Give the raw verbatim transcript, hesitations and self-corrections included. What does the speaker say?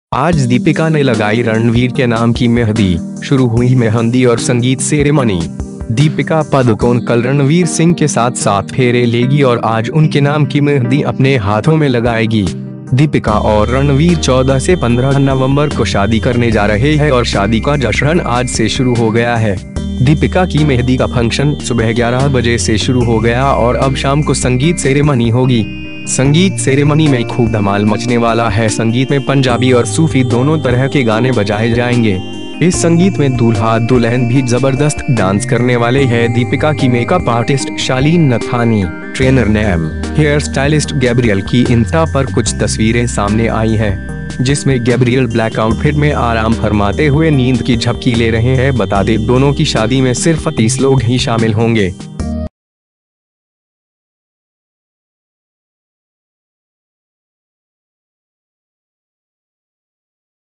आज दीपिका ने लगाई रणवीर के नाम की मेहंदी, शुरू हुई मेहंदी और संगीत सेरेमनी। दीपिका पादुकोण कल रणवीर सिंह के साथ सात फेरे लेगी और आज उनके नाम की मेहंदी अपने हाथों में लगाएगी। दीपिका और रणवीर चौदह से पंद्रह नवंबर को शादी करने जा रहे हैं और शादी का जश्न आज से शुरू हो गया है। दीपिका की मेहंदी का फंक्शन सुबह ग्यारह बजे से शुरू हो गया और अब शाम को संगीत सेरेमनी होगी। संगीत सेरेमनी में खूब धमाल मचने वाला है। संगीत में पंजाबी और सूफी दोनों तरह के गाने बजाए जाएंगे। इस संगीत में दूल्हा दुल्हन भी जबरदस्त डांस करने वाले हैं। दीपिका की makeup artist Shaleen Nathani, trainer Naim, hair stylist Gabriel की इंस्टा पर कुछ तस्वीरें सामने आई हैं, जिसमें गैब्रियल ब्लैक आउटफिट में आराम फरमाते हुए नींद की झपकी ले रहे हैं। बता दें, दोनों की शादी में सिर्फ तीस लोग ही शामिल होंगे।